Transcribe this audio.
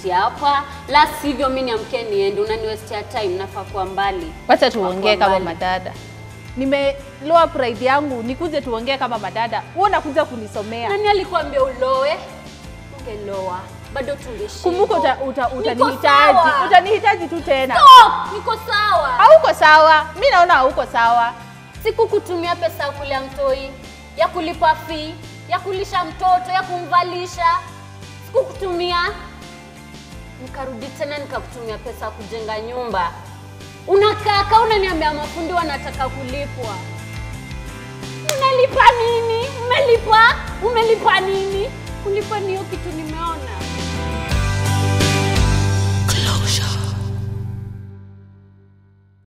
niketi hapa, la sivyo mimi niamke niende, unaniwestia time, nafaa kuwa mbali. Wacha tuongee kama madada. Nimeloa pride yangu, nikuje tuongee kama madada. Wewe unakuja kunisomea. Nani alikuambia uloe? Ungeloa. Bado tungeshinda. Kumbuka utanihitaji. Utanihitaji tu tena. Stop! Niko sawa. Hauko sawa. Mimi naona hauko sawa. Sikukutumia pesa ya kulea mtoi, ya kulipa fee, ya kulisha mtoto, ya kumvalisha. Sikukutumia. Nikarudi tena nikakutumia pesa kujenga nyumba. Unakaa unaniambia mafundi wanataka kulipwa. Unalipa nini? Umelipa nini? Kulipa niyo kitu nimeona.